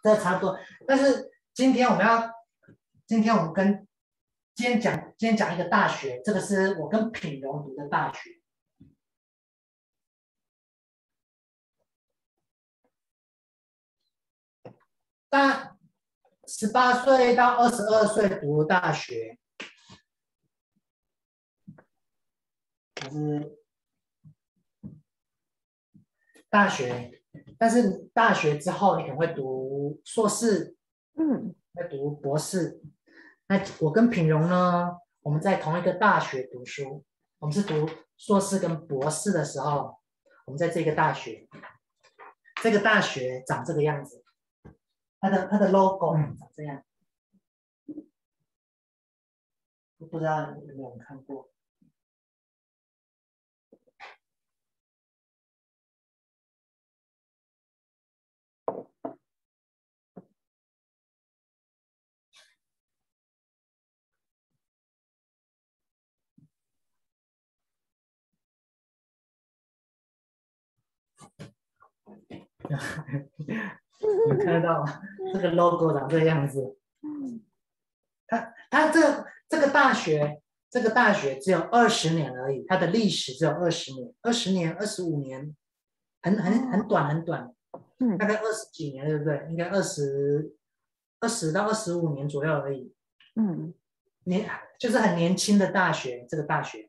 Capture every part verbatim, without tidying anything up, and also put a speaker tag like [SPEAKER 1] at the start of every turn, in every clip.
[SPEAKER 1] 这差不多。但是今天我们要，今天我们跟今天讲，今天讲一个大学，这个是我跟品荣读的大学。大十八岁到二十二岁读大学，还是大学？但是大学之后，你可能会读硕士，
[SPEAKER 2] 嗯，
[SPEAKER 1] 会读博士。那我跟品荣呢，我们在同一个大学读书，我们是读硕士跟博士的时候，我们在这个大学，这个大学长这个样子，它的它的 logo 长这样，不知道有没有人看过？你看得到吗？这个 logo 长这个样子。它它这这个大学，这个大学只有二十年而已，它的历史只有二十年，二十年、二十五年，很很很短很短，大概二十几年，对不对？应该二十二十到二十五年左右而已。
[SPEAKER 2] 嗯，
[SPEAKER 1] 年就是很年轻的大学，这个大学，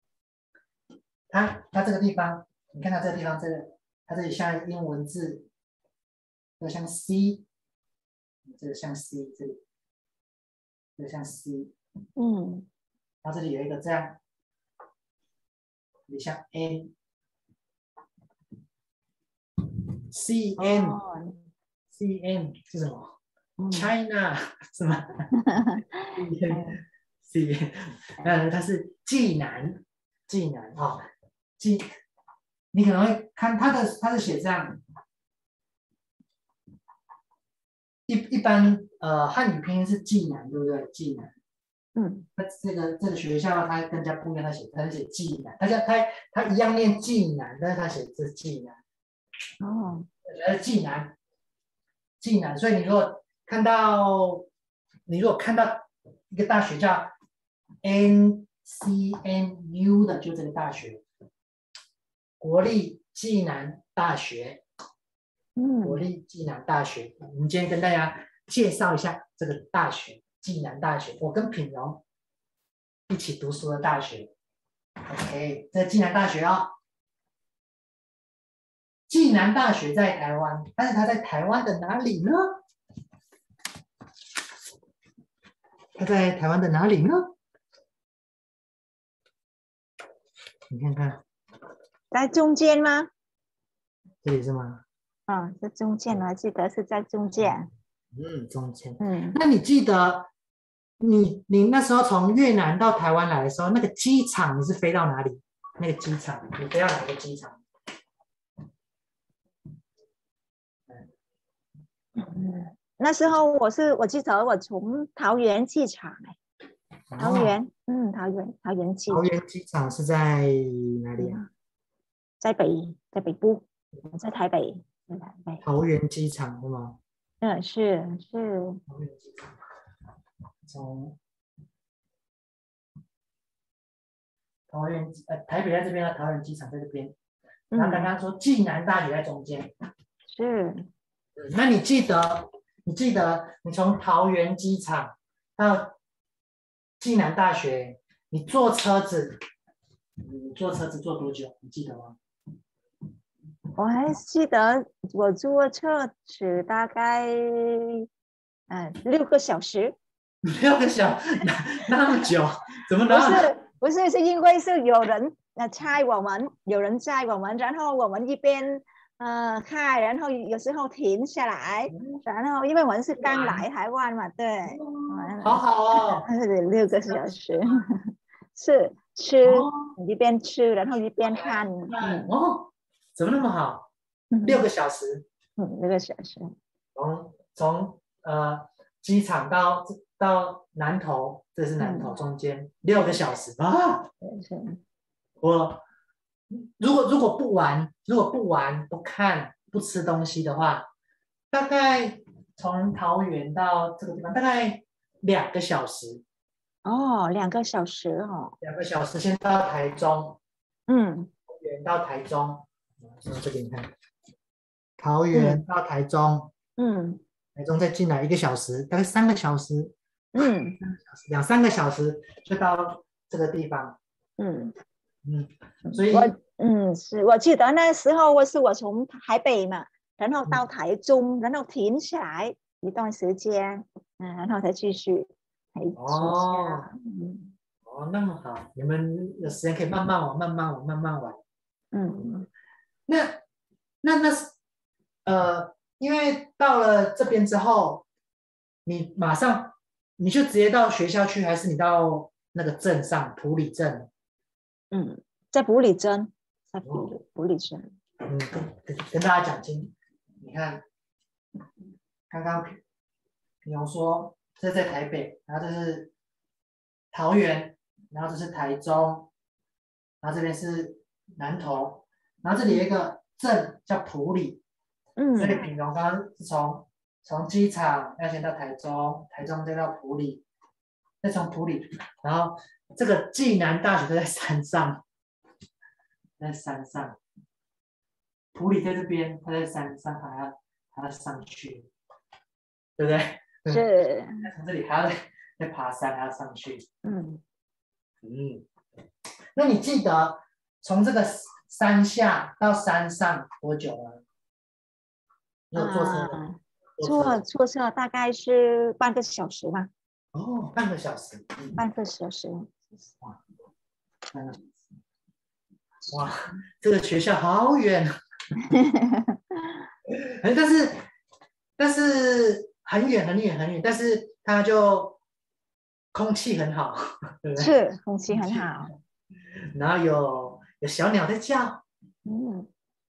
[SPEAKER 1] 它它这个地方，你看它这个地方，这个它这里像英文字，这个像 C， 这个像 C， 这里，这个像 C，
[SPEAKER 2] 嗯，
[SPEAKER 1] 然后这里有一个这样，这里像 N，C N，C N 是什么？China 是吗？C N， 呃，它是济南，济南啊，济，你可能会看它的，它是写这样。一一般呃汉语拼音是济南，对不对？济南，
[SPEAKER 2] 嗯，
[SPEAKER 1] 那这个这个学校它更加不一样，它写它写济南，它叫它它一样念济南，但是它写这是济南，
[SPEAKER 2] 哦，
[SPEAKER 1] 呃济南，济南，所以你如果看到你如果看到一个大学叫 N C N U 的，就这个大学，国立济南大学。国
[SPEAKER 2] 嗯，
[SPEAKER 1] 立济南大学，我们今天跟大家介绍一下这个大学，济南大学。我跟品荣一起读书的大学。OK， 这济南大学哦。济南大学在台湾，但是它在台湾的哪里呢？它在台湾的哪里呢？你看看，
[SPEAKER 2] 在中间吗？
[SPEAKER 1] 这里是吗？
[SPEAKER 2] 啊、哦，在中间，我还记得是在中间。
[SPEAKER 1] 嗯，中间。
[SPEAKER 2] 嗯，
[SPEAKER 1] 那你记得你你那时候从越南到台湾来的时候，那个机场你是飞到哪里？那个机场你飞到哪个机场？
[SPEAKER 2] 嗯，那时候我是我记得我从桃园机场哎，桃园，
[SPEAKER 1] 哦、
[SPEAKER 2] 嗯，桃园桃园机场，
[SPEAKER 1] 桃园机场是在哪里啊？
[SPEAKER 2] 嗯，在北在北部，在台北，在台北。
[SPEAKER 1] 桃园机场是吗？
[SPEAKER 2] 嗯，是是，
[SPEAKER 1] 桃园机场，从桃园呃台北在这边啊，桃园机场在这边。然后刚
[SPEAKER 2] 嗯，
[SPEAKER 1] 刚说暨南大学在中间，
[SPEAKER 2] 是，
[SPEAKER 1] 那你记得你记得你从桃园机场到暨南大学，你坐车子，你坐车子坐多久？你记得吗？
[SPEAKER 2] 我还记得我坐车是大概嗯六个小时。
[SPEAKER 1] 六个小时，那那么久，怎么
[SPEAKER 2] 不是
[SPEAKER 1] 能？
[SPEAKER 2] 不是，是因为是有人呃载我们，有人载我们，然后我们一边呃开，然后有时候停下来，然后因为我们是刚来台湾嘛，对，
[SPEAKER 1] 好好哦，
[SPEAKER 2] 六个小时，是吃
[SPEAKER 1] 哦，
[SPEAKER 2] 一边吃，然后一边看，嗯
[SPEAKER 1] 哦，怎么那么好？六
[SPEAKER 2] 嗯
[SPEAKER 1] 个小时，
[SPEAKER 2] 嗯，六个小时，
[SPEAKER 1] 从从呃机场到到南投，这是南投
[SPEAKER 2] 嗯，
[SPEAKER 1] 中间六个小时啊！
[SPEAKER 2] 是，
[SPEAKER 1] 我如果如果不玩，如果不玩不看不吃东西的话，大概从桃园到这个地方大概两个小时，
[SPEAKER 2] 哦，两个小时哦。
[SPEAKER 1] 两个小时先到台中，
[SPEAKER 2] 嗯
[SPEAKER 1] 桃园到台中，从这边看，桃
[SPEAKER 2] 嗯
[SPEAKER 1] 园到台中，
[SPEAKER 2] 嗯
[SPEAKER 1] 台中再进来一个小时，大概三个小时，
[SPEAKER 2] 嗯
[SPEAKER 1] 两三个小时就到这个地方。
[SPEAKER 2] 嗯，
[SPEAKER 1] 嗯，所以
[SPEAKER 2] 我嗯是我记得那时候我是我从台北嘛，然后到台中，然后停下来一段时间，嗯，然后才继续才学
[SPEAKER 1] 哦
[SPEAKER 2] 校。嗯
[SPEAKER 1] 哦，那么好，你们有时间可以慢慢玩，慢慢玩，慢慢玩。
[SPEAKER 2] 嗯
[SPEAKER 1] 那那那是呃，因为到了这边之后，你马上你就直接到学校去，还是你到那个镇上埔里镇？
[SPEAKER 2] 嗯，在埔里镇，在埔
[SPEAKER 1] 哦，
[SPEAKER 2] 里埔里镇。
[SPEAKER 1] 嗯，跟跟跟大家讲清，你看刚刚比如说这是在台北，然后这是桃园，然后这是台中，然后这边是南投，然后这里有一个镇叫埔里，所以
[SPEAKER 2] 嗯
[SPEAKER 1] 品荣刚刚是从从机场要先到台中，台中再到埔里，再从埔里，然后这个暨南大学就在山上，在山上，埔里在这边，它在山上，还要还要上去，对不对？
[SPEAKER 2] 是
[SPEAKER 1] 从这里还要再再爬山，还要上去。
[SPEAKER 2] 嗯
[SPEAKER 1] 嗯，那你记得从这个山下到山上多久吗？你有坐车吗？
[SPEAKER 2] 啊，
[SPEAKER 1] 坐车
[SPEAKER 2] 坐坐车大概是半个小时吧，
[SPEAKER 1] 哦，半个小时。嗯，
[SPEAKER 2] 半个小时。
[SPEAKER 1] 半个小时哇，这个学校好远，哎，但是但是很远很远很远，但是它就空气很好，对不对？
[SPEAKER 2] 是空气
[SPEAKER 1] 空气
[SPEAKER 2] 很好。
[SPEAKER 1] 然后有有小鸟在叫，
[SPEAKER 2] 嗯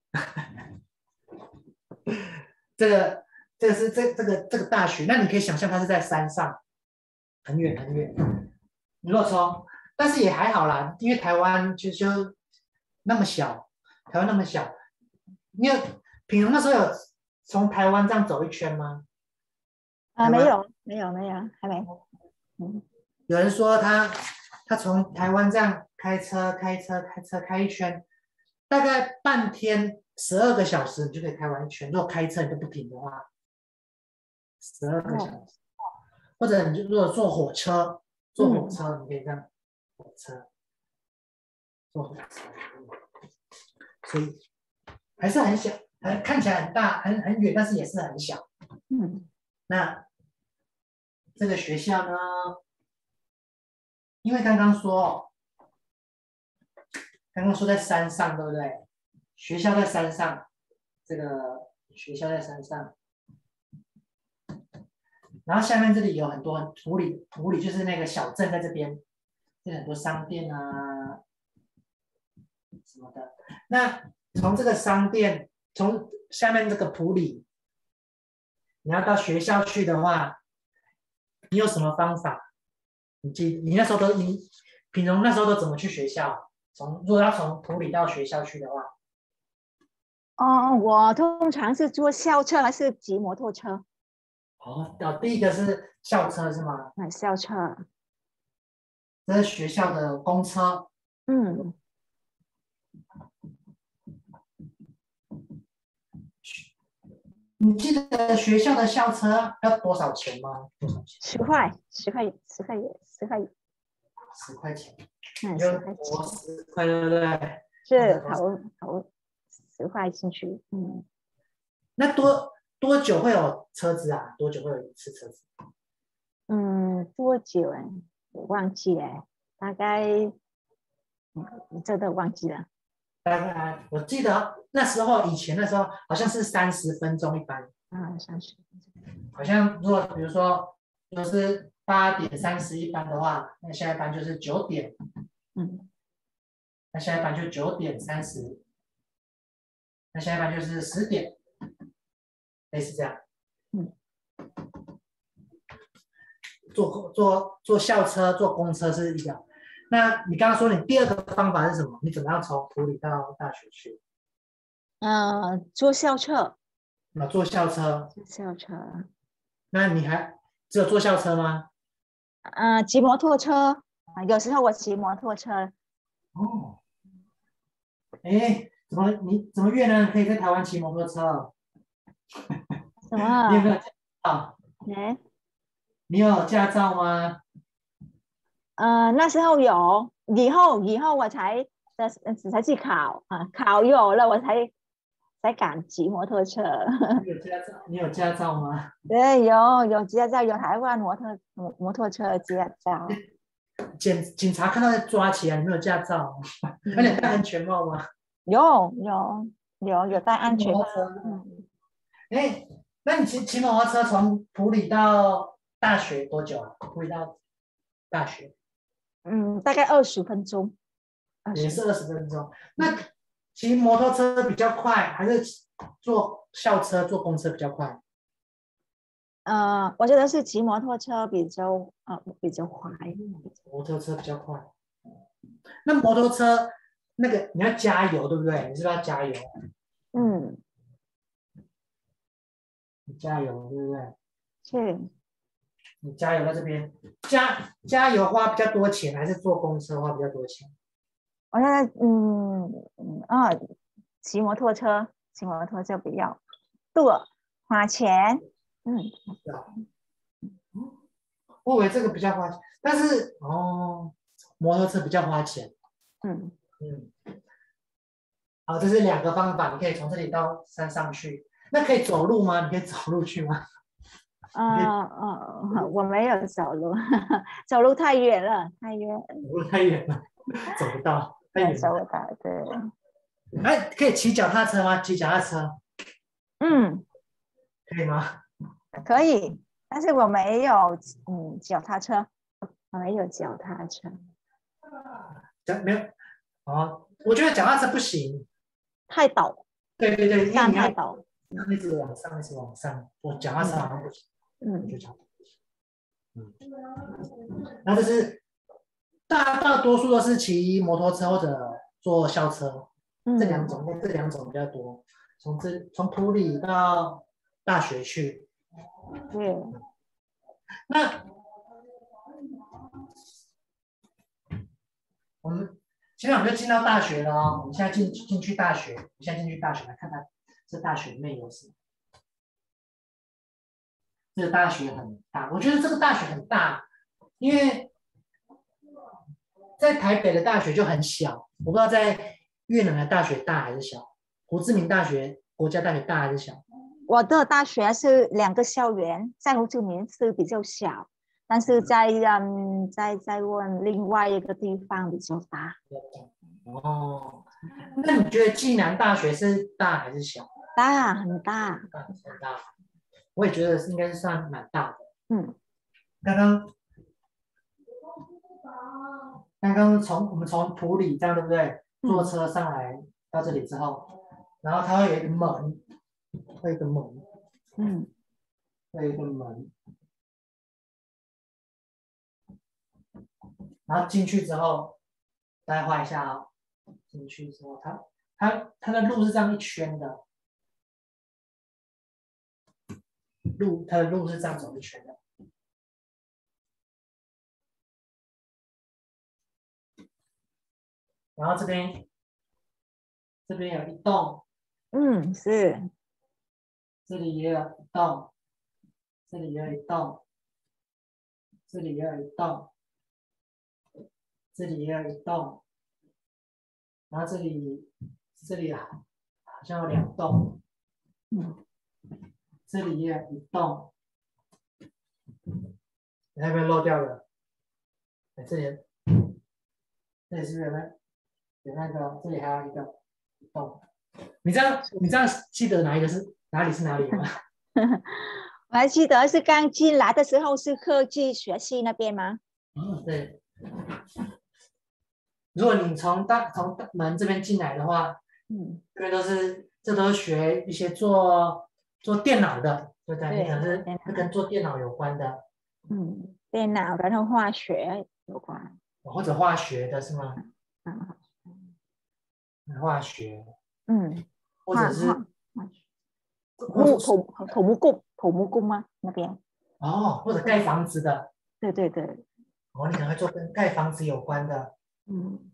[SPEAKER 1] 这个这个是这这个这个大学，那你可以想象它是在山上，很远很远。如果从，但是也还好啦，因为台湾就就那么小，台湾那么小，你有品荣那时候有从台湾这样走一圈吗？
[SPEAKER 2] 啊，
[SPEAKER 1] 台湾
[SPEAKER 2] 没有没有没有，还没。嗯
[SPEAKER 1] 有人说他他从台湾这样开车开车开车开一圈，大概半天十二个小时你就可以开完一圈。如果开车你都不停的话，十二个小
[SPEAKER 2] 哦
[SPEAKER 1] 时，或者你就如果坐火车，坐火
[SPEAKER 2] 嗯
[SPEAKER 1] 车你可以这样火车坐火车，所以还是很小，很看起来很大很很远，但是也是很小。
[SPEAKER 2] 嗯
[SPEAKER 1] 那这个学校呢？因为刚刚说，刚刚说在山上，对不对？学校在山上，这个学校在山上，然后下面这里有很多土里，土里就是那个小镇在这边，有很多商店啊什么的。那从这个商店，从下面这个埔里，你要到学校去的话，你有什么方法？你记，你那时候都你品荣那时候都怎么去学校？从如果要从埔里到学校去的话，
[SPEAKER 2] 哦，我通常是坐校车还是骑摩托车？
[SPEAKER 1] 哦，哦，第一个是校车是吗？
[SPEAKER 2] 啊，校车。
[SPEAKER 1] 这是学校的公车，
[SPEAKER 2] 嗯，
[SPEAKER 1] 你记得学校的校车要多少钱吗？多少钱？
[SPEAKER 2] 十块，十块，十块，十块，
[SPEAKER 1] 十块钱，
[SPEAKER 2] 嗯，
[SPEAKER 1] 就
[SPEAKER 2] 十块
[SPEAKER 1] 多
[SPEAKER 2] 钱。
[SPEAKER 1] 十块，对不对？
[SPEAKER 2] 是投投十块进去。嗯
[SPEAKER 1] 那多多久会有车子啊？多久会有一次车子？
[SPEAKER 2] 嗯，多久啊？我忘记了，大概，嗯，真的忘记了。
[SPEAKER 1] 大概我记得那时候以前的时候好像是三十分钟一班，
[SPEAKER 2] 啊，三十。
[SPEAKER 1] 好像如果比如说如果是八点三十一班的话，那下一班就是九点，
[SPEAKER 2] 嗯
[SPEAKER 1] 那下一班就九点三十，那下一班就是十点，类似这样。
[SPEAKER 2] 嗯，
[SPEAKER 1] 坐坐坐校车、坐公车是一个。那你刚刚说你第二个方法是什么？你怎么样从埔里到大学去？
[SPEAKER 2] 呃，坐校车，
[SPEAKER 1] 啊，坐校车。
[SPEAKER 2] 坐校车。
[SPEAKER 1] 那你还只有坐校车吗？
[SPEAKER 2] 呃，骑摩托车，啊有时候我骑摩托车。
[SPEAKER 1] 哦，哎，怎么你怎么越南人可以在台湾骑摩托车？
[SPEAKER 2] 什么？
[SPEAKER 1] 你有没有驾照？
[SPEAKER 2] 哎，
[SPEAKER 1] 你有驾照吗？
[SPEAKER 2] 呃，那时候有，以后以后我才才才去考啊，考有了我才才敢骑摩托车。
[SPEAKER 1] 你有驾照？你有驾照吗？
[SPEAKER 2] 对，有有驾照，有台湾摩托摩摩托车驾照。
[SPEAKER 1] 警警察看到在抓起来，你没有驾照，而且戴
[SPEAKER 2] 嗯，
[SPEAKER 1] 安全帽吗？
[SPEAKER 2] 有有有有戴
[SPEAKER 1] 骑
[SPEAKER 2] 安全帽。
[SPEAKER 1] 摩托车。
[SPEAKER 2] 嗯
[SPEAKER 1] 哎，那你骑骑摩托车从普里到大学多久啊？普里到大学
[SPEAKER 2] 嗯，大概二十分钟。二十。
[SPEAKER 1] 也是二十分钟。那骑摩托车比较快，还是坐校车、坐公车比较快？
[SPEAKER 2] 呃，我觉得是骑摩托车比较呃比较快。
[SPEAKER 1] 摩托车比较快。那摩托车那个你要加油，对不对？你是不是要加油？
[SPEAKER 2] 嗯，
[SPEAKER 1] 你加油，对不对？
[SPEAKER 2] 是。
[SPEAKER 1] 你加油在这边，加加油花比较多钱，还是坐公车花比较多钱？
[SPEAKER 2] 我觉得嗯嗯啊，骑摩托车骑摩托车比较多花钱。嗯
[SPEAKER 1] 对吧？我以为这个比较花钱，但是哦，摩托车比较花钱。
[SPEAKER 2] 嗯
[SPEAKER 1] 嗯，好，这是两个方法，你可以从这里到山上去。那可以走路吗？你可以走路去吗？你可以
[SPEAKER 2] 呃呃，我没有走路，走路太远了，太远。
[SPEAKER 1] 走路太远了，走不到，太
[SPEAKER 2] 对，
[SPEAKER 1] 远了。
[SPEAKER 2] 走不到。对。
[SPEAKER 1] 哎，可以骑脚踏车吗？骑脚踏车
[SPEAKER 2] 嗯，
[SPEAKER 1] 可以吗？
[SPEAKER 2] 可以，但是我没有嗯脚踏车，我没有脚踏车。
[SPEAKER 1] 脚没有哦，我觉得脚踏车不行。
[SPEAKER 2] 太陡，
[SPEAKER 1] 对对对，因为
[SPEAKER 2] 山
[SPEAKER 1] 你要
[SPEAKER 2] 太陡。
[SPEAKER 1] 一直往上，一直往上。我脚踏车好像不行，我觉
[SPEAKER 2] 嗯
[SPEAKER 1] 得脚踏车不行。嗯，然后这是大大多数都是骑摩托车或者坐校车，这两
[SPEAKER 2] 嗯，
[SPEAKER 1] 种，这两种比较多。从这从普里到大学去，
[SPEAKER 2] 对。
[SPEAKER 1] 那我们现在我们就进到大学了哦。我们现在进进去大学，我们现在进去大学来看看这大学里面有什么。这个大学很大，我觉得这个大学很大，因为在台北的大学就很小，我不知道在越南的大学大还是小。胡志明大学、国家大学大还是小？
[SPEAKER 2] 我的大学是两个校园，在胡志明是比较小，但是在嗯在在问另外一个地方比较大。
[SPEAKER 1] 哦，那你觉得暨南大学是大还是小？
[SPEAKER 2] 大，很大。
[SPEAKER 1] 大很大，我也觉得是应该是算蛮大的。
[SPEAKER 2] 嗯
[SPEAKER 1] 刚刚刚刚从我们从普里这样对不对？坐
[SPEAKER 2] 嗯
[SPEAKER 1] 车上来到这里之后，然后它会有一个门，会有一个门，
[SPEAKER 2] 嗯
[SPEAKER 1] 会有一个门，然后进去之后，大家画一下哦。进去之后，它它它的路是这样一圈的，路它的路是这样走一圈的。然后这边这边有一栋，
[SPEAKER 2] 嗯，是。
[SPEAKER 1] 这里也有一栋，这里也有一栋，这里也有一栋，这里也有一栋，然后这里这里好像有两栋，
[SPEAKER 2] 嗯
[SPEAKER 1] 这里也有一栋，你那边漏掉了？哎，这里这里是不是有那有那个？这里还有一个洞。你这样你这样记得哪一个是哪里是哪里吗？
[SPEAKER 2] 我还记得是刚进来的时候是科技学系那边吗？
[SPEAKER 1] 嗯，对。如果你从大从门这边进来的话，
[SPEAKER 2] 嗯，
[SPEAKER 1] 这边都是这都是学一些做做电脑的，对不对？你可能是
[SPEAKER 2] 对，
[SPEAKER 1] 是跟做电脑有关的，
[SPEAKER 2] 嗯，电脑然后化学有关。
[SPEAKER 1] 或者化学的是吗？
[SPEAKER 2] 嗯
[SPEAKER 1] 化学，
[SPEAKER 2] 嗯，
[SPEAKER 1] 或者是
[SPEAKER 2] 化化化学木土土木工土木工吗？那边？
[SPEAKER 1] 哦，或者盖房子的，
[SPEAKER 2] 对对对，
[SPEAKER 1] 哦，你可能会做跟盖房子有关的，
[SPEAKER 2] 嗯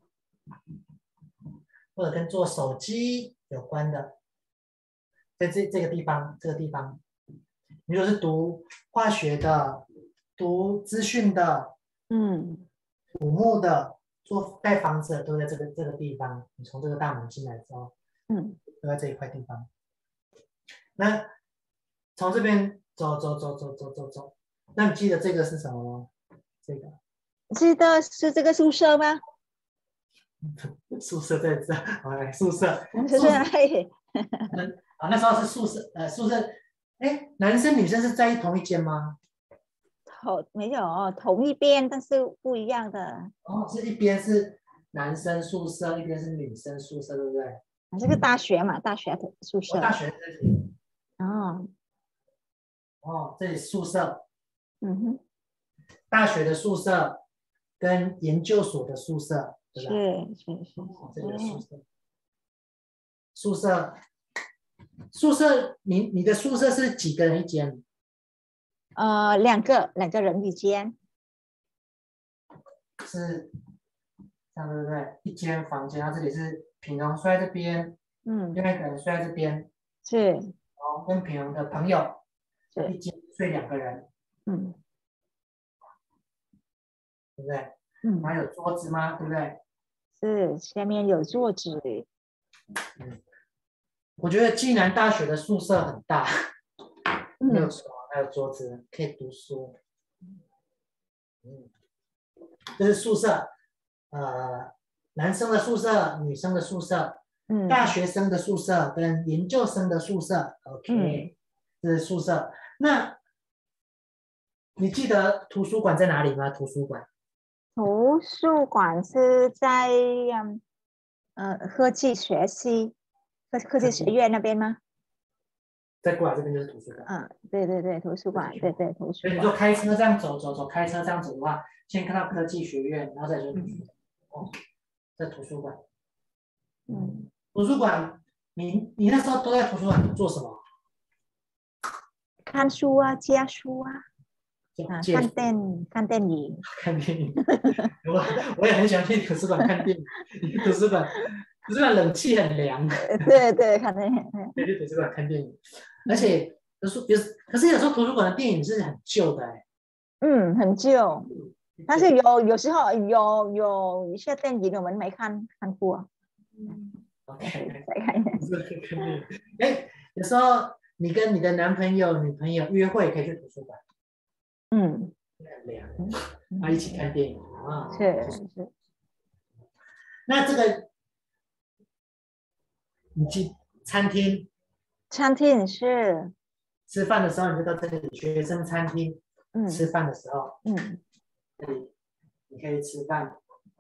[SPEAKER 1] 或者跟做手机有关的，在这这个地方，这个地方，你如果是读化学的，读资讯的，
[SPEAKER 2] 嗯
[SPEAKER 1] 土木的，做盖房子的，都在这个这个地方。你从这个大门进来之后，
[SPEAKER 2] 嗯，
[SPEAKER 1] 都在这一块地方。那从这边走走走走走走走，那你记得这个是什么吗？这个
[SPEAKER 2] 记得是这个宿舍吗？
[SPEAKER 1] 宿舍在这，好来宿舍，
[SPEAKER 2] 是在哪里？
[SPEAKER 1] 那啊那时候是宿舍，呃宿舍，哎，男生女生是在同一间吗？
[SPEAKER 2] 同没有同一边，但是不一样的。
[SPEAKER 1] 哦，是一边是男生宿舍，一边是女生宿舍，对不对？
[SPEAKER 2] 这个大学嘛，大学的宿
[SPEAKER 1] 我、哦、大
[SPEAKER 2] 舍。
[SPEAKER 1] 学在这里，
[SPEAKER 2] 哦，
[SPEAKER 1] 哦，这里宿舍，
[SPEAKER 2] 嗯哼，
[SPEAKER 1] 大学的宿舍跟研究所的宿舍，对
[SPEAKER 2] 是
[SPEAKER 1] 吧？
[SPEAKER 2] 是是
[SPEAKER 1] 哦，
[SPEAKER 2] 是，
[SPEAKER 1] 这里的宿
[SPEAKER 2] 哦，
[SPEAKER 1] 舍，宿舍，宿舍，你你的宿舍是几个人一间？
[SPEAKER 2] 呃，两个两个人一间。
[SPEAKER 1] 是这样对不对？一间房间，然后这里是品荣睡在这边，
[SPEAKER 2] 嗯，
[SPEAKER 1] 另外一个人睡在这边，
[SPEAKER 2] 是
[SPEAKER 1] 哦，跟品荣的朋友，
[SPEAKER 2] 是，
[SPEAKER 1] 一间睡两个人，
[SPEAKER 2] 嗯
[SPEAKER 1] 对不对？
[SPEAKER 2] 嗯，
[SPEAKER 1] 然后有桌子吗？对不对？
[SPEAKER 2] 是下面有桌子。
[SPEAKER 1] 嗯，我觉得暨南大学的宿舍很大，没有
[SPEAKER 2] 嗯
[SPEAKER 1] 床，还有桌子，可以读书。嗯，这是宿舍，呃，男生的宿舍、女生的宿舍、大
[SPEAKER 2] 嗯
[SPEAKER 1] 学生的宿舍跟研究生的宿舍。
[SPEAKER 2] 嗯，
[SPEAKER 1] OK，这是宿舍。那你记得图书馆在哪里吗？图书馆
[SPEAKER 2] 图书馆是在嗯呃科技学系科科技学院那边吗？
[SPEAKER 1] 再过来这边就是图书馆。
[SPEAKER 2] 嗯，对对对，图书馆，对对图
[SPEAKER 1] 所以你说
[SPEAKER 2] 书馆。
[SPEAKER 1] 开车这样走走走，开车这样走的话，先看到科技学院，然后再就是图书
[SPEAKER 2] 嗯
[SPEAKER 1] 馆。哦，在图书馆。
[SPEAKER 2] 嗯，
[SPEAKER 1] 图书馆，你你那时候都在图书馆做什么？
[SPEAKER 2] 看书啊，借书啊，啊，
[SPEAKER 1] 借书、
[SPEAKER 2] 看电看电影。
[SPEAKER 1] 看电影。我我也很喜欢去图书馆看电影，图书馆图书馆冷气很凉，
[SPEAKER 2] 对对，看电影。
[SPEAKER 1] 可以去图书馆看电影。而且有时候有可是有时候图书馆的电影是很旧的哎，
[SPEAKER 2] 嗯，很旧，但是有有时候有有一些电影我们没看看过。
[SPEAKER 1] OK，
[SPEAKER 2] 再看一下。
[SPEAKER 1] 看电影。哎，有时候你跟你的男朋友、女朋友约会可以去图书馆，
[SPEAKER 2] 嗯
[SPEAKER 1] 很凉，
[SPEAKER 2] 嗯，
[SPEAKER 1] 啊，一起看电影啊。
[SPEAKER 2] 是是。
[SPEAKER 1] 那这个你去餐厅
[SPEAKER 2] 餐厅是。
[SPEAKER 1] 吃饭的时候，你就到这里学生餐厅吃
[SPEAKER 2] 嗯
[SPEAKER 1] 饭的时候，
[SPEAKER 2] 嗯，
[SPEAKER 1] 这里你可以吃饭，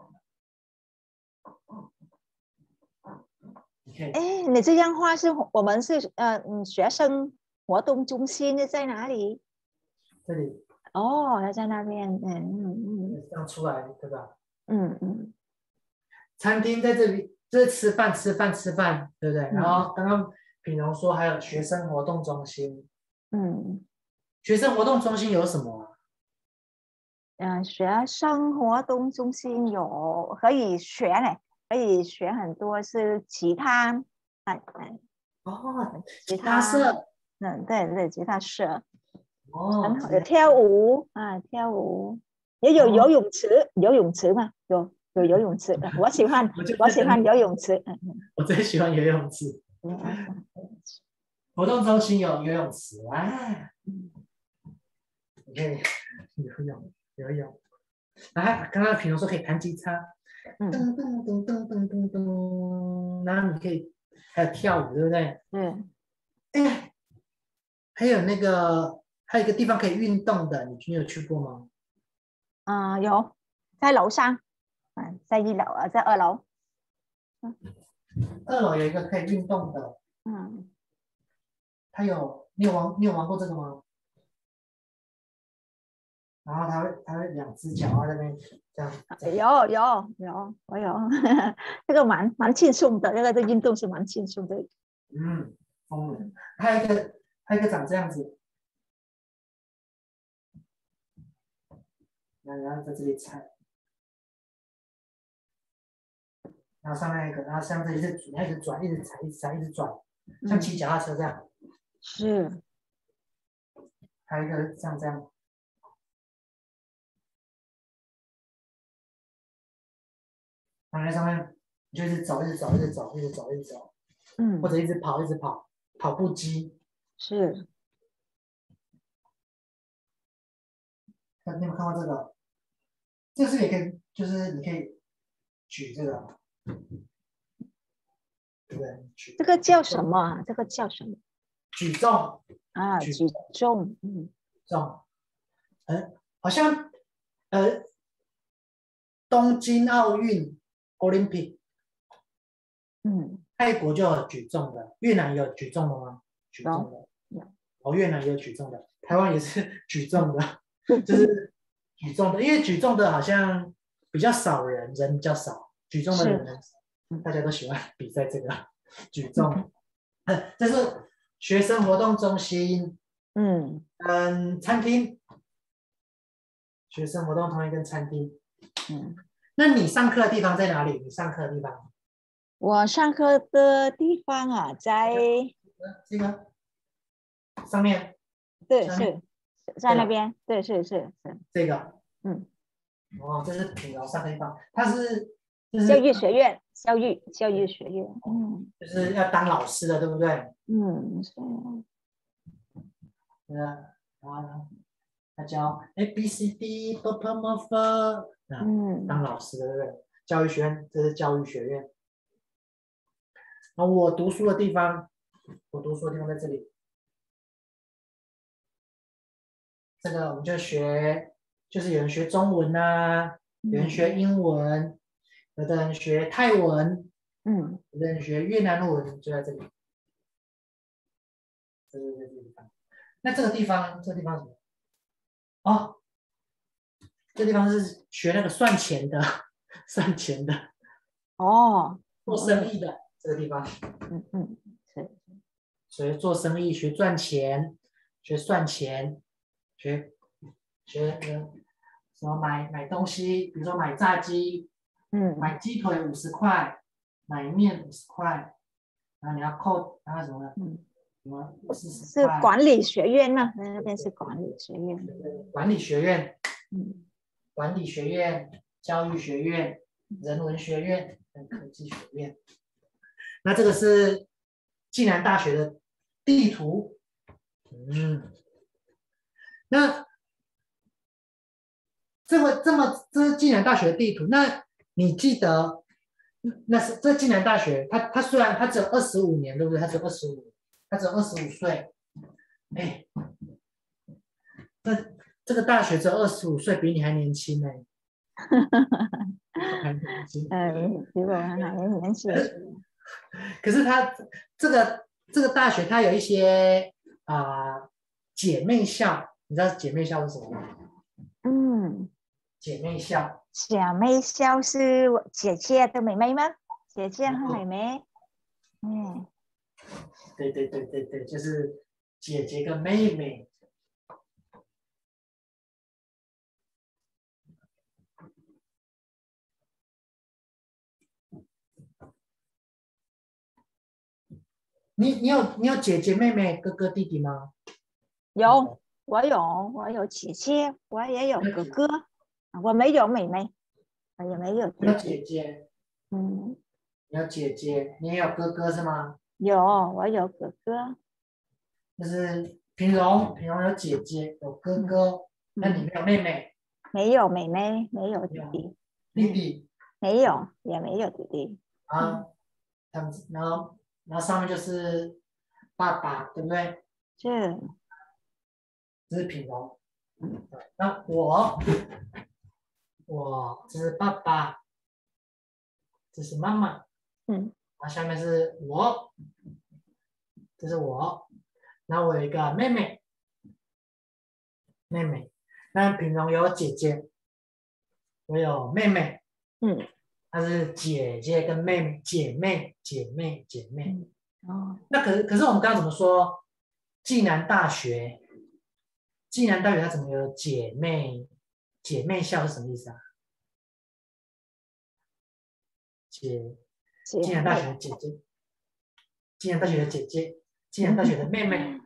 [SPEAKER 1] 你可以
[SPEAKER 2] 哎，你这样话是我们是呃嗯学生活动中心在哪里？
[SPEAKER 1] 这里
[SPEAKER 2] 哦，要在那边。嗯嗯
[SPEAKER 1] 这样出来，对吧？
[SPEAKER 2] 嗯嗯
[SPEAKER 1] 餐厅在这里，这是吃饭吃饭吃饭，对不对？然
[SPEAKER 2] 嗯
[SPEAKER 1] 后刚刚品荣说还有学生活动中心，
[SPEAKER 2] 嗯
[SPEAKER 1] 学生活动中心有什么啊？
[SPEAKER 2] 嗯，学生活动中心有可以学嘞，可以学很多是吉他。哎哎，
[SPEAKER 1] 哦，
[SPEAKER 2] 吉
[SPEAKER 1] 吉他
[SPEAKER 2] 他。
[SPEAKER 1] 社，
[SPEAKER 2] 嗯，对对，吉他社。
[SPEAKER 1] 哦，
[SPEAKER 2] 很好，
[SPEAKER 1] 吉他
[SPEAKER 2] 有跳舞啊，跳舞，也有游
[SPEAKER 1] 哦，
[SPEAKER 2] 泳池，游泳池嘛，有有游泳池。呃我喜欢，
[SPEAKER 1] 我就
[SPEAKER 2] 我喜欢
[SPEAKER 1] 在等你，
[SPEAKER 2] 游泳池。嗯嗯，
[SPEAKER 1] 我最喜欢游泳池，
[SPEAKER 2] 对，我喜欢游泳池。
[SPEAKER 1] 活动中心有游泳池，哇，
[SPEAKER 2] 嗯
[SPEAKER 1] 你可以游泳游泳。啊，刚刚品荣说可以弹吉他，
[SPEAKER 2] 嗯，
[SPEAKER 1] 噔噔噔噔噔噔噔，然后你可以还有跳舞，对不对？
[SPEAKER 2] 对，
[SPEAKER 1] 哎，还有那个还有一个地方可以运动的，你你有去过吗？
[SPEAKER 2] 啊、有在楼上。嗯，在一楼啊，在二楼。嗯
[SPEAKER 1] 二楼有一个可以运动的，
[SPEAKER 2] 嗯，
[SPEAKER 1] 它有你有玩你有玩过这个吗？然后它会它会两只脚在那边这样，这样
[SPEAKER 2] 有有有，我有。这个蛮蛮轻松的，这个这运动是蛮轻松的。
[SPEAKER 1] 嗯，疯了。还有一个还有一个长这样子， 然后在这里踩，然后上面一个，然后像这里是你要一直转，一直踩，一直踩，一直转，像骑脚踏车这样。
[SPEAKER 2] 是。
[SPEAKER 1] 还有一个像这样。躺在上面，你就一直走，一直走，一直走，一直走，一直走，
[SPEAKER 2] 嗯，
[SPEAKER 1] 或者一直跑，一直跑，跑步机。
[SPEAKER 2] 是。
[SPEAKER 1] 你有没有看过这个？这是也可以，就是你可以举这个，对不对？举
[SPEAKER 2] 这个叫什么啊？这个叫什么？
[SPEAKER 1] 举重
[SPEAKER 2] 啊，
[SPEAKER 1] 举
[SPEAKER 2] 举重。嗯，
[SPEAKER 1] 重，嗯，好像呃，东京奥运 Olympic，
[SPEAKER 2] 嗯，
[SPEAKER 1] 泰国就有举重的，越南有举重的吗？举重的，
[SPEAKER 2] 有。
[SPEAKER 1] 哦，越南也有举重的，台湾也是举重的，就是举重的，因为举重的好像比较少人，人比较少，举重的人
[SPEAKER 2] 嗯
[SPEAKER 1] 大家都喜欢比赛这个举重。这是学生活动中心，
[SPEAKER 2] 嗯
[SPEAKER 1] 嗯，餐厅，学生活动中心跟餐厅。
[SPEAKER 2] 嗯，
[SPEAKER 1] 那你上课的地方在哪里？你上课的地方？
[SPEAKER 2] 我上课的地方啊，在
[SPEAKER 1] 这个上面。
[SPEAKER 2] 对，
[SPEAKER 1] 下面
[SPEAKER 2] 是在那边，对，是是是，
[SPEAKER 1] 这个。
[SPEAKER 2] 嗯，
[SPEAKER 1] 哦，这是品楼上的地方，它是就是
[SPEAKER 2] 教育学院，教育教育学院，嗯
[SPEAKER 1] 就是要当老师的，对不对？
[SPEAKER 2] 嗯，是。
[SPEAKER 1] 对啊，然后呢，他教 A B C D p p m f， 啊，当
[SPEAKER 2] 嗯
[SPEAKER 1] 老师的，对不对？教育学院，这是教育学院。然后我读书的地方，我读书的地方在这里。这个我们就学，就是有人学中文啊，有人学英文，有的人学泰文，
[SPEAKER 2] 嗯，
[SPEAKER 1] 有的人学越南文，就在这里。这是这个地方。那这个地方，这个地方是什么？哦，这个地方是学那个算钱的，算钱的，
[SPEAKER 2] 哦，
[SPEAKER 1] 做生意的这个地方。
[SPEAKER 2] 嗯嗯，是。
[SPEAKER 1] 学做生意，学赚钱，学算钱，学学呃什么买买东西，比如说买炸鸡，
[SPEAKER 2] 嗯，
[SPEAKER 1] 买鸡腿五十块，买面五十块，然后你要扣，然后什么呢？
[SPEAKER 2] 嗯，
[SPEAKER 1] 什么四十
[SPEAKER 2] 是
[SPEAKER 1] 块？
[SPEAKER 2] 管理学院呢？那边是管理学院。
[SPEAKER 1] 管理学院，
[SPEAKER 2] 嗯，
[SPEAKER 1] 管理学院、教育学院、人文学院跟科技学院。那这个是暨南大学的地图。嗯，那这么这么这是暨南大学的地图，那你记得那是这暨南大学，它它虽然它只有二十五年，对不对？它只有二十五，它只有二十五岁。哎，这这个大学只有二十五岁，比你还年轻呢。还年轻。
[SPEAKER 2] 嗯，比我还年轻。
[SPEAKER 1] 可是它这个这个大学，它有一些啊、呃、姐妹校，你知道姐妹校是什么吗？
[SPEAKER 2] 嗯，
[SPEAKER 1] 姐妹校。
[SPEAKER 2] 姐妹校是我姐姐的妹妹吗？姐姐和妹妹。嗯，
[SPEAKER 1] 对对对对对，就是姐姐跟妹妹。你你有你有姐姐妹妹哥哥弟弟吗？
[SPEAKER 2] 有，我有，我有姐姐，我也有哥哥，我没有妹妹，我也没有弟
[SPEAKER 1] 有
[SPEAKER 2] 弟。
[SPEAKER 1] 姐姐。
[SPEAKER 2] 嗯，
[SPEAKER 1] 你有姐姐，你也有哥哥是吗？
[SPEAKER 2] 有，我有哥哥。
[SPEAKER 1] 就是平荣，平荣有姐姐有哥哥，那、
[SPEAKER 2] 嗯、
[SPEAKER 1] 你没有妹妹？
[SPEAKER 2] 没有妹妹，没有弟弟。
[SPEAKER 1] 弟弟？
[SPEAKER 2] 没有，也没有弟弟。
[SPEAKER 1] 啊，他们然后然后上面就是爸爸，对不对？
[SPEAKER 2] 是。
[SPEAKER 1] 这是品荣。那我我这是爸爸，这是妈妈。
[SPEAKER 2] 嗯，
[SPEAKER 1] 然后下面是我，这是我。然后我有一个妹妹，妹妹。那品荣有姐姐，我有妹妹。
[SPEAKER 2] 嗯，
[SPEAKER 1] 她是姐姐跟妹妹，姐妹姐妹姐妹。
[SPEAKER 2] 嗯，哦，
[SPEAKER 1] 那可是可是我们刚刚怎么说？暨南大学，暨南大学它怎么有姐妹姐妹校是什么意思啊？姐，
[SPEAKER 2] 姐
[SPEAKER 1] 暨南大学的姐姐，暨南大学的姐姐，暨南大学的妹妹。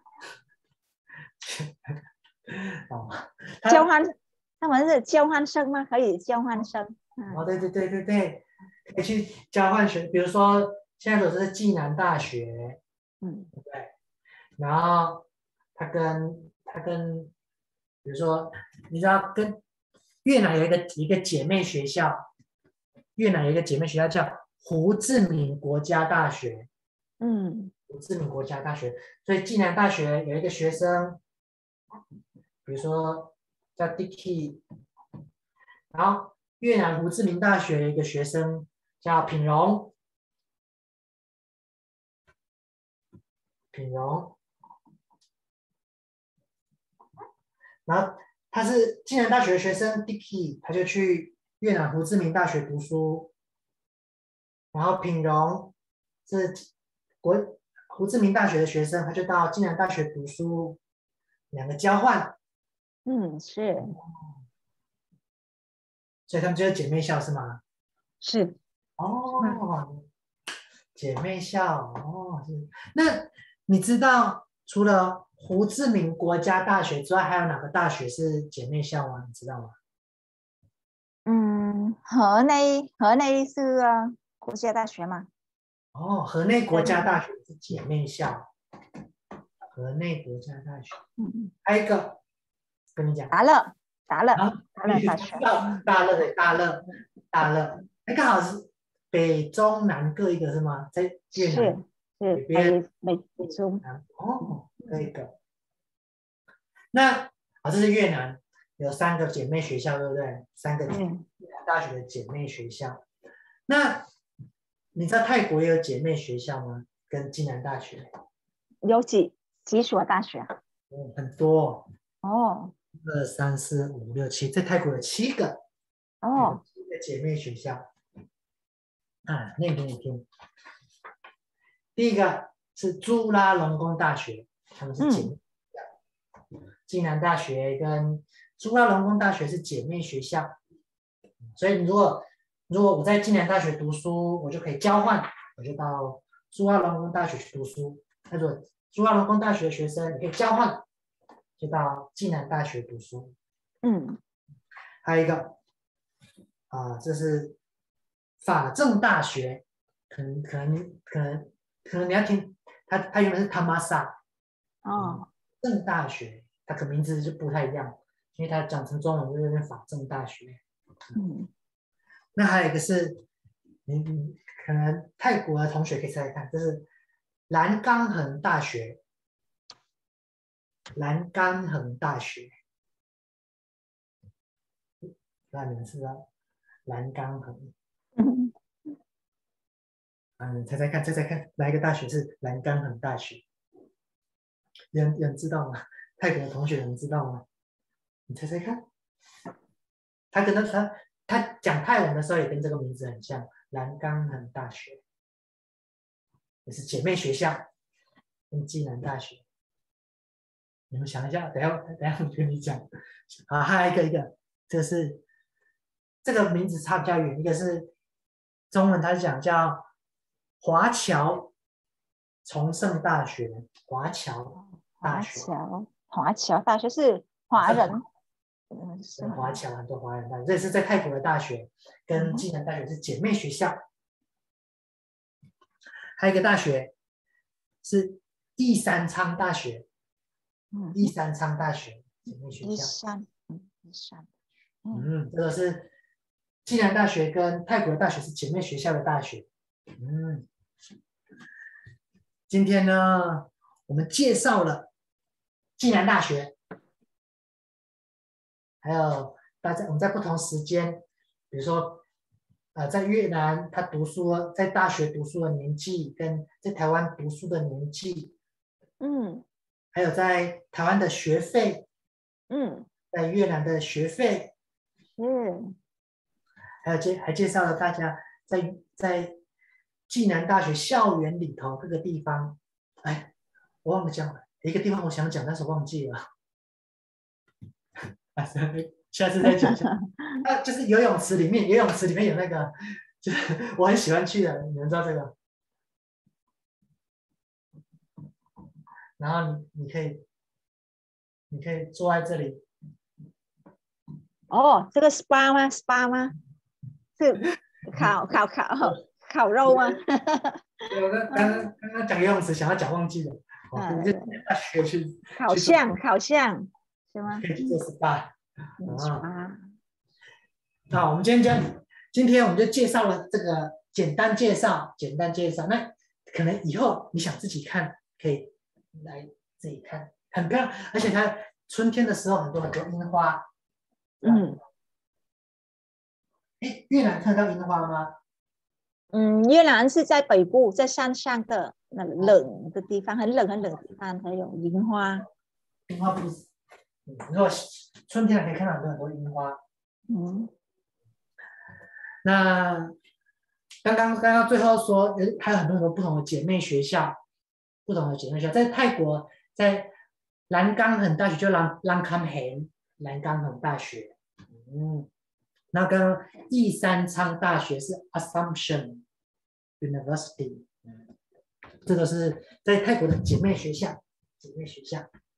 [SPEAKER 1] 哦，
[SPEAKER 2] 交换，他们是交换生吗？可以交换生。
[SPEAKER 1] 哦，对对对对对，可以去交换学，比如说现在都是暨南大学，
[SPEAKER 2] 嗯，
[SPEAKER 1] 对不对？然后他跟他跟，比如说，你知道跟越南有一个一个姐妹学校，越南有一个姐妹学校叫胡志明国家大学，
[SPEAKER 2] 嗯，
[SPEAKER 1] 胡志明国家大学，所以暨南大学有一个学生，比如说叫 Dicky，然后越南胡志明大学有一个学生叫品荣，品荣，然后他是暨南大学的学生 Dicky，他就去越南胡志明大学读书，然后品荣是国胡志明大学的学生，他就到暨南大学读书，两个交换，
[SPEAKER 2] 嗯，是
[SPEAKER 1] 所以他们就是姐妹校是吗？
[SPEAKER 2] 是。
[SPEAKER 1] 哦，姐妹校哦，是。那你知道除了胡志明国家大学之外，还有哪个大学是姐妹校吗？你知道吗？
[SPEAKER 2] 嗯，河内河内是呃国家大学吗？
[SPEAKER 1] 哦，河内国
[SPEAKER 2] 对对对。
[SPEAKER 1] 家大学是姐妹校，河内国家大学。
[SPEAKER 2] 嗯，
[SPEAKER 1] 还有一个跟你讲，
[SPEAKER 2] 达乐达乐
[SPEAKER 1] 啊，
[SPEAKER 2] 达乐大学。
[SPEAKER 1] 知道大乐的大乐大乐，哎，刚好是北中南各一个是吗？在越
[SPEAKER 2] 是
[SPEAKER 1] 南北
[SPEAKER 2] 是
[SPEAKER 1] 边。
[SPEAKER 2] 北北北中。
[SPEAKER 1] 南哦，这一个。那啊，这是越南有三个姐妹学校，对不对？三个越
[SPEAKER 2] 嗯，
[SPEAKER 1] 南大学的姐妹学校。那你知道泰国也有姐妹学校吗？跟暨南大学，
[SPEAKER 2] 有几几所大学啊？
[SPEAKER 1] 嗯，很多，
[SPEAKER 2] 哦
[SPEAKER 1] 二三四五六七，在泰国有七个，有
[SPEAKER 2] 哦。
[SPEAKER 1] 七个姐妹学校。啊，念给你听。第一个是朱拉隆功大学，他们是姐妹
[SPEAKER 2] 嗯
[SPEAKER 1] 学校。暨南大学跟朱拉隆功大学是姐妹学校，所以你如果如果我在暨南大学读书，我就可以交换，我就到朱拉隆功大学去读书。那如果朱拉隆功大学的学生，你可以交换，就到暨南大学读书。
[SPEAKER 2] 嗯
[SPEAKER 1] 还有一个啊、这是法政大学，可能可能可能可能你要听，它它原本是他玛萨，
[SPEAKER 2] 哦
[SPEAKER 1] 政大学，它可名字就不太一样，因为它讲成中文就有点法政大学。
[SPEAKER 2] 嗯
[SPEAKER 1] 那还有一个是，你你可能泰国的同学可以猜猜看，这是蓝冈恒大学，蓝冈恒大学，那你们知道蓝冈恒？
[SPEAKER 2] 嗯，
[SPEAKER 1] 嗯，猜猜看，猜猜看，哪一个大学是蓝冈恒大学？有人有人知道吗？泰国的同学有人知道吗？你猜猜看，他跟他他他讲泰文的时候也跟这个名字很像，蓝冈恒大学，也是姐妹学校，跟暨南大学。你们想一下，等下等下我跟你讲。啊，还有一个一个，这个是这个名字差比较远，一个是中文，它是讲叫华侨崇圣大学，华侨大
[SPEAKER 2] 华
[SPEAKER 1] 学，
[SPEAKER 2] 侨华侨大学是华人。嗯，是
[SPEAKER 1] 对，
[SPEAKER 2] 华人。
[SPEAKER 1] 华侨很多华人大学，这是在泰国的大学，跟
[SPEAKER 2] 嗯
[SPEAKER 1] 暨南大学是姐妹学校。还有一个大学是第三昌大学，
[SPEAKER 2] 嗯，
[SPEAKER 1] 第三昌大学姐妹学
[SPEAKER 2] 一
[SPEAKER 1] 校。
[SPEAKER 2] 山嗯一山嗯
[SPEAKER 1] 嗯，这个是暨南大学跟泰国的大学是姐妹学校的大学。嗯，今天呢，我们介绍了暨南大学，还有大家我们在不同时间，比如说呃，在越南他读书，在大学读书的年纪，跟在台湾读书的年纪，
[SPEAKER 2] 嗯
[SPEAKER 1] 还有在台湾的学费，
[SPEAKER 2] 嗯
[SPEAKER 1] 在越南的学费，
[SPEAKER 2] 是
[SPEAKER 1] 还有介还介绍了大家在在暨南大学校园里头各个地方。哎，我忘了讲了，一个地方我想讲，但是忘记了。 啊，下次再讲一下。啊，就是游泳池里面，游泳池里面有那个，就是我很喜欢去的，你们知道这个？然后你你可以，你可以坐在这里。
[SPEAKER 2] 哦，这个 S P A 吗 ？S P A 吗？是烤烤烤烤肉吗？
[SPEAKER 1] 对，我刚刚刚刚刚讲游泳池，想要讲忘记了。
[SPEAKER 2] 啊，
[SPEAKER 1] 你就大学去
[SPEAKER 2] 烤象，烤象是吗？
[SPEAKER 1] 可以去做 S P A。
[SPEAKER 2] 啊，
[SPEAKER 1] 那我们今天讲，今天我们就介绍了这个简单介绍，简单介绍。那可能以后你想自己看，可以来自己看，很漂亮。而且它春天的时候很多很多樱花。
[SPEAKER 2] 嗯，
[SPEAKER 1] 哎，越南看得到樱花吗？
[SPEAKER 2] 嗯，越南是在北部，在山上的那冷的地方，很冷很冷的地方才有樱花。
[SPEAKER 1] 樱花不是，嗯，如果春天可以看到很多很多樱花。
[SPEAKER 2] 嗯，
[SPEAKER 1] 那刚刚刚刚最后说，还有很多很多不同的姐妹学校，不同的姐妹学校，在泰国，在兰冈恒大学就兰兰康恒兰冈恒大学，嗯，那刚刚义山昌大学是 Assumption University，嗯，这个是在泰国的姐妹学校，姐妹学校。